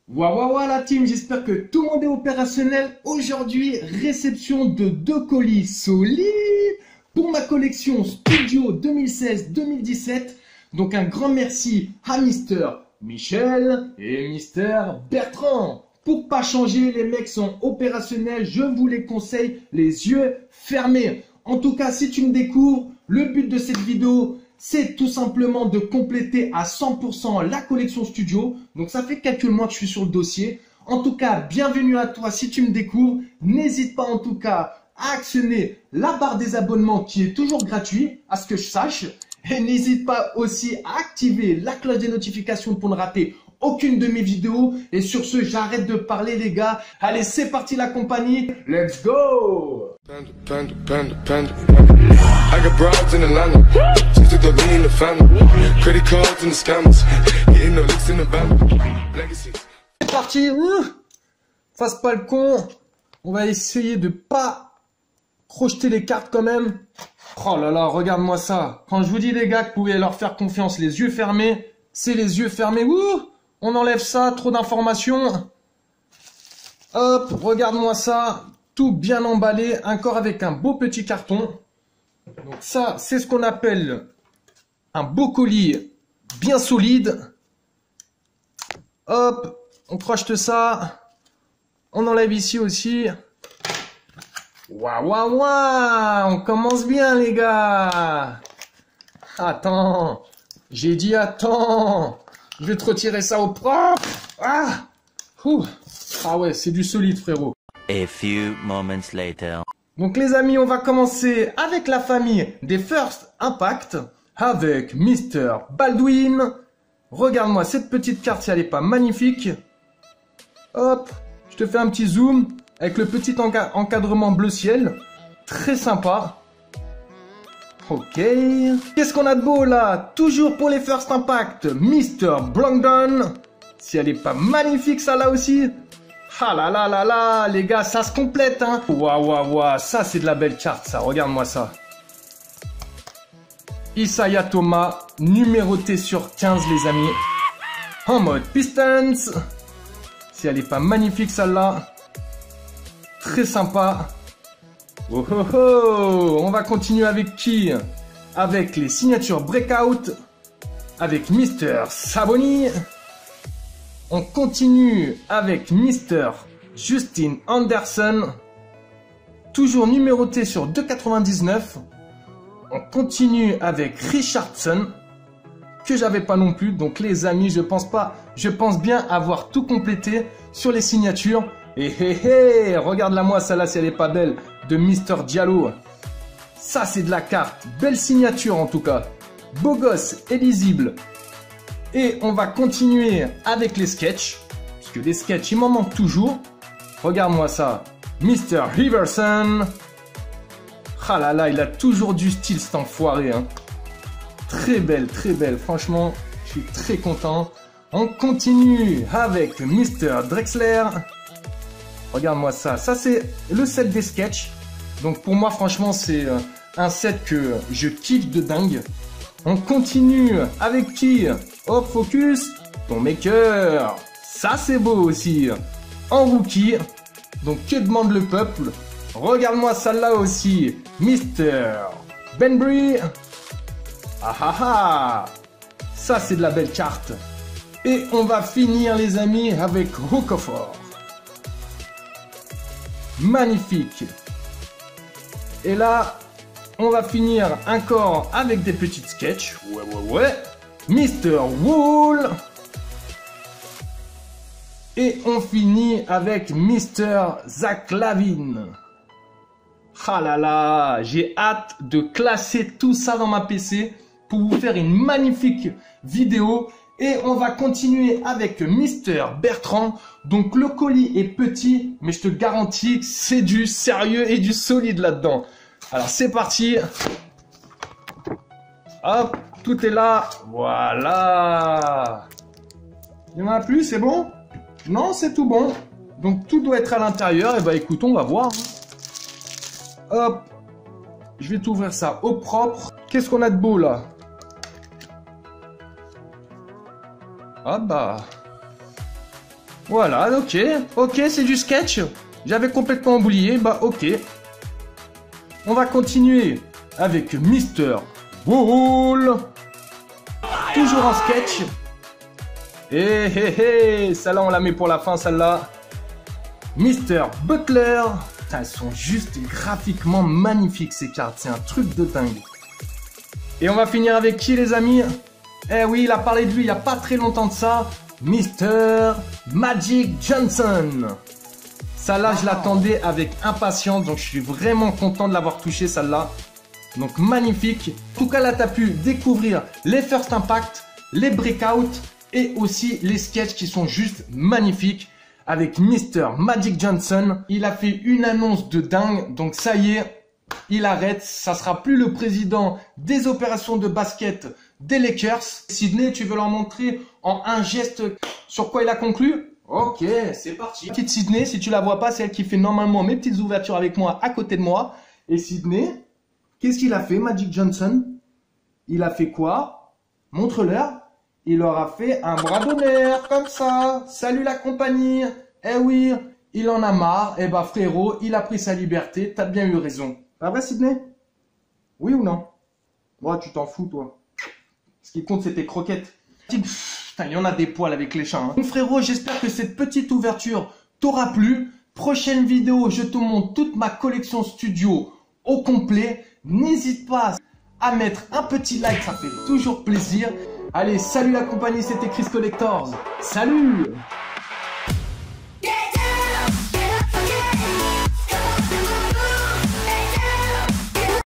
Waouh la team, j'espère que tout le monde est opérationnel. Aujourd'hui, réception de 2 colis solides pour ma collection Studio 2016-2017. Donc un grand merci à Mister Michel et Mister Bertrand. Pour pas changer, les mecs sont opérationnels, je vous les conseille les yeux fermés. En tout cas, si tu me découvres, le but de cette vidéo, c'est tout simplement de compléter à 100% la collection Studio. Donc ça fait quelques mois que je suis sur le dossier. En tout cas, bienvenue à toi si tu me découvres. N'hésite pas en tout cas à actionner la barre des abonnements qui est toujours gratuite, à ce que je sache. Et n'hésite pas aussi à activer la cloche des notifications pour ne rater aucune de mes vidéos. Et sur ce, j'arrête de parler les gars. Allez, c'est parti la compagnie. Let's go! I got broads in Atlanta, just took the lean in the family, credit cards and the scammers, hitting the licks in the van, legacies. C'est parti, fasse pas le con. On va essayer de pas crocheter les cartes quand même. Oh là là, regarde-moi ça. Quand je vous dis les gars que vous pouvez leur faire confiance les yeux fermés, c'est les yeux fermés. On enlève ça, trop d'informations. Hop, regarde-moi ça. Tout bien emballé, encore avec un beau petit carton. Donc ça, c'est ce qu'on appelle un beau colis bien solide. Hop, on crochete ça. On enlève ici aussi. Waouh, on commence bien les gars. Attends, j'ai dit attends. Je vais te retirer ça au propre. Ah ouais, c'est du solide frérot. A few moments later. Donc les amis, on va commencer avec la famille des First Impact, avec Mr. Baldwin. Regarde-moi cette petite carte si elle n'est pas magnifique. Hop, je te fais un petit zoom avec le petit encadrement bleu ciel. Très sympa. Ok. Qu'est-ce qu'on a de beau là? Toujours pour les First Impact, Mr. Brandon. Si elle n'est pas magnifique ça là aussi. Ah là là là là, les gars, ça se complète, hein. Waouh, ça c'est de la belle carte, ça. Regarde-moi ça. Isaiah Thomas, numéroté sur 15, les amis. En mode Pistons. Si elle n'est pas magnifique, celle-là. Très sympa. Oh oh oh. On va continuer avec qui? Avec les signatures Breakout. Avec Mr. Saboni. On continue avec Mr. Justin Anderson, toujours numéroté sur 2,99. On continue avec Richardson, que j'avais pas non plus. Donc les amis, je pense bien avoir tout complété sur les signatures. Et regarde-la moi, celle-là, si elle est pas belle, de Mr. Diallo. Ça, c'est de la carte. Belle signature en tout cas. Beau gosse et lisible. Et on va continuer avec les sketchs. Parce que les sketchs, il m'en manque toujours. Regarde-moi ça. Mr. Riverson. Ah là là, il a toujours du style cet enfoiré. Hein. Très belle, très belle. Franchement, je suis très content. On continue avec Mr. Drexler. Regarde-moi ça. Ça, c'est le set des sketchs. Donc pour moi, franchement, c'est un set que je kiffe de dingue. On continue avec qui? Hop, focus, ton maker. Ça, c'est beau aussi. En rookie. Donc, que demande le peuple? Regarde-moi celle-là aussi. Mr. Benbury. Ça, c'est de la belle carte. Et on va finir, les amis, avec Rocafort. Magnifique. Et là, on va finir encore avec des petites sketchs. Ouais. Mr. Wool. Et on finit avec Mr. Zach Lavine. Ah là là, j'ai hâte de classer tout ça dans ma PC pour vous faire une magnifique vidéo. Et on va continuer avec Mr. Bertrand. Donc le colis est petit, mais je te garantis que c'est du sérieux et du solide là-dedans. Alors c'est parti. Hop, tout est là. Voilà. Il n'y en a plus, c'est bon? Non, c'est tout bon. Donc tout doit être à l'intérieur. Et bah écoute, on va voir. Hop. Je vais t'ouvrir ça au propre. Qu'est-ce qu'on a de beau là? Ah bah. Voilà, ok. Ok, c'est du sketch. J'avais complètement oublié. Bah, ok. On va continuer avec Mr. Ball. Toujours en sketch. Eh, celle-là, on la met pour la fin, celle-là. Mr. Butler. Putain, elles sont juste graphiquement magnifiques, ces cartes. C'est un truc de dingue. Et on va finir avec qui, les amis? Eh oui, il a parlé de lui il n'y a pas très longtemps de ça. Mr. Magic Johnson. Celle-là, je l'attendais avec impatience. Donc, je suis vraiment content de l'avoir touché, celle-là. Donc, magnifique. En tout cas, là, tu as pu découvrir les First Impact, les Breakouts et aussi les sketchs qui sont juste magnifiques. Avec Mr. Magic Johnson, il a fait une annonce de dingue. Donc, ça y est, il arrête. Ça sera plus le président des opérations de basket des Lakers. Sydney, tu veux leur montrer en un geste sur quoi il a conclu? Ok, c'est parti. Petite Sydney, si tu la vois pas, c'est elle qui fait normalement mes petites ouvertures avec moi, à côté de moi. Et Sydney, qu'est-ce qu'il a fait, Magic Johnson? Il a fait quoi? Montre-leur. Il leur a fait un bras d'honneur, comme ça. Salut la compagnie. Eh oui, il en a marre. Eh bah frérot, il a pris sa liberté. T'as bien eu raison. Pas vrai, Sydney? Oui ou non? Moi, tu t'en fous, toi. Ce qui compte, c'est tes croquettes. Putain, il y en a des poils avec les chats. Hein. Mon frérot, j'espère que cette petite ouverture t'aura plu. Prochaine vidéo, je te montre toute ma collection studio au complet. N'hésite pas à mettre un petit like, ça fait toujours plaisir. Allez, salut la compagnie, c'était Chris Collectors. Salut!